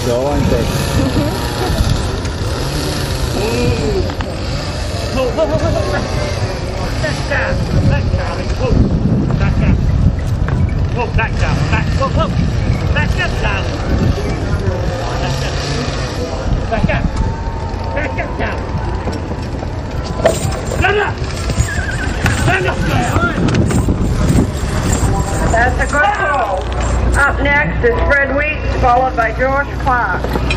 jawline first. Back down. Back down. Whoa. Back down. Whoa, back down. Back. Whoa, whoa. Back up, down. Back up. Back up, down. Stand up. Stand up, down. That's a good pull. Up next is Fred Weeks, followed by George Clark.